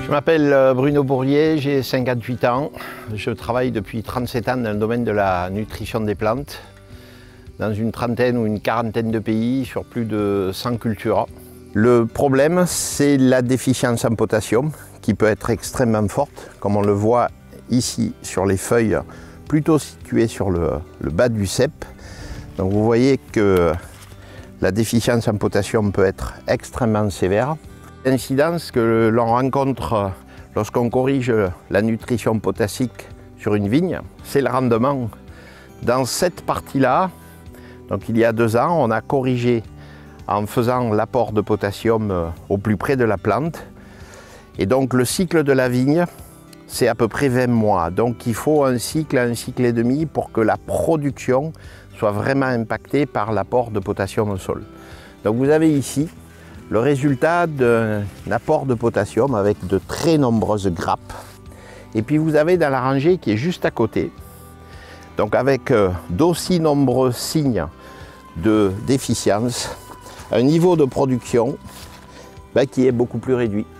Je m'appelle Bruno Bourrier, j'ai 58 ans. Je travaille depuis 37 ans dans le domaine de la nutrition des plantes, dans une trentaine ou une quarantaine de pays, sur plus de 100 cultures. Le problème, c'est la déficience en potassium, qui peut être extrêmement forte, comme on le voit ici sur les feuilles, plutôt situées sur le bas du cep. Donc vous voyez que la déficience en potassium peut être extrêmement sévère. L'incidence que l'on rencontre lorsqu'on corrige la nutrition potassique sur une vigne, c'est le rendement. Dans cette partie-là, donc il y a 2 ans, on a corrigé en faisant l'apport de potassium au plus près de la plante. Et donc le cycle de la vigne, c'est à peu près 20 mois. Donc il faut un cycle et demi pour que la production soit vraiment impactée par l'apport de potassium au sol. Donc vous avez ici le résultat d'un apport de potassium avec de très nombreuses grappes. Et puis vous avez dans la rangée qui est juste à côté, donc avec d'aussi nombreux signes de déficience, un niveau de production qui est beaucoup plus réduit.